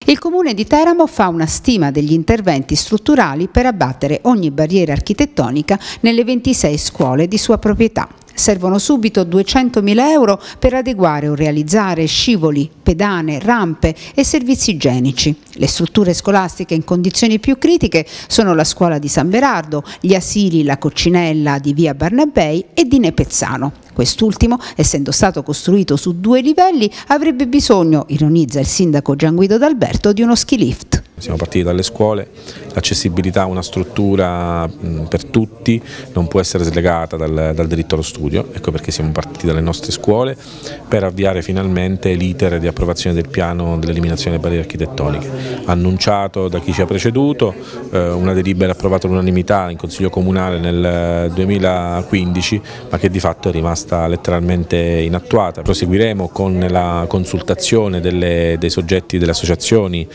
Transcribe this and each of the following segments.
Il Comune di Teramo fa una stima degli interventi strutturali per abbattere ogni barriera architettonica nelle 26 scuole di sua proprietà. Servono subito 200.000 euro per adeguare o realizzare scivoli, pedane, rampe e servizi igienici. Le strutture scolastiche in condizioni più critiche sono la scuola di San Berardo, gli asili La Coccinella di via Barnabei e di Nepezzano. Quest'ultimo, essendo stato costruito su 2 livelli, avrebbe bisogno, ironizza il sindaco Gian Guido D'Alberto, di uno ski lift. Siamo partiti dalle scuole, l'accessibilità a una struttura per tutti non può essere slegata dal diritto allo studio, ecco perché siamo partiti dalle nostre scuole per avviare finalmente l'iter di approvazione del piano dell'eliminazione delle barriere architettoniche. Annunciato da chi ci ha preceduto, una delibera approvata all'unanimità in Consiglio Comunale nel 2015, ma che di fatto è rimasta letteralmente inattuata. Proseguiremo con la consultazione dei soggetti, delle associazioni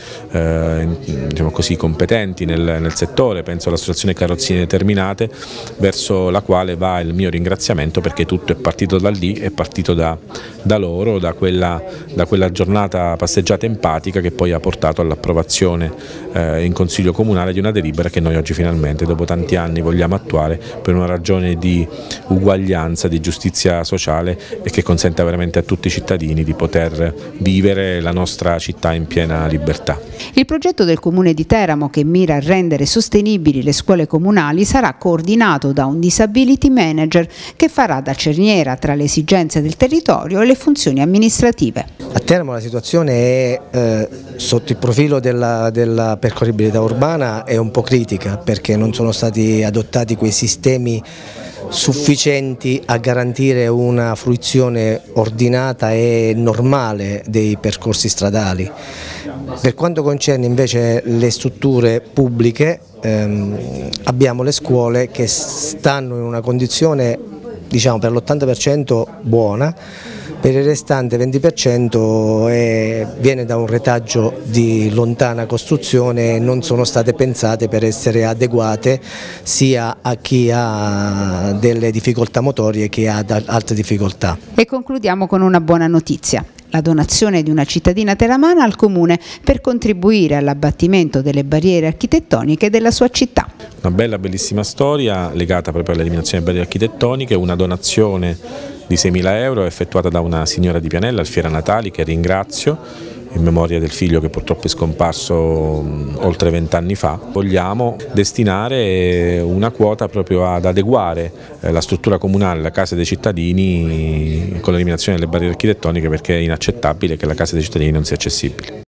diciamo così, competenti nel settore, penso all'associazione Carrozzine Determinate, verso la quale va il mio ringraziamento, perché tutto è partito da lì, è partito da loro, da quella giornata passeggiata empatica che poi ha portato all'approvazione in Consiglio Comunale di una delibera che noi oggi finalmente, dopo tanti anni, vogliamo attuare per una ragione di uguaglianza, di giustizia sociale e che consenta veramente a tutti i cittadini di poter vivere la nostra città in piena libertà. Il progetto del Comune di Teramo, che mira a rendere sostenibili le scuole comunali, sarà coordinato da un disability manager che farà da cerniera tra le esigenze del territorio e le funzioni amministrative. A Teramo la situazione è sotto il profilo della percorribilità urbana è un po' critica, perché non sono stati adottati quei sistemi sufficienti a garantire una fruizione ordinata e normale dei percorsi stradali. Per quanto concerne invece le strutture pubbliche, abbiamo le scuole che stanno in una condizione, diciamo, per l'80% buona. Per il restante 20% viene da un retaggio di lontana costruzione e non sono state pensate per essere adeguate sia a chi ha delle difficoltà motorie che ha altre difficoltà. E concludiamo con una buona notizia. La donazione di una cittadina teramana al Comune per contribuire all'abbattimento delle barriere architettoniche della sua città. Una bellissima storia legata proprio all'eliminazione delle barriere architettoniche, una donazione di 6.000 euro effettuata da una signora di Pianella, Alfiera Natali, che ringrazio, in memoria del figlio che purtroppo è scomparso oltre 20 anni fa. Vogliamo destinare una quota proprio ad adeguare la struttura comunale, la casa dei cittadini, con l'eliminazione delle barriere architettoniche, perché è inaccettabile che la casa dei cittadini non sia accessibile.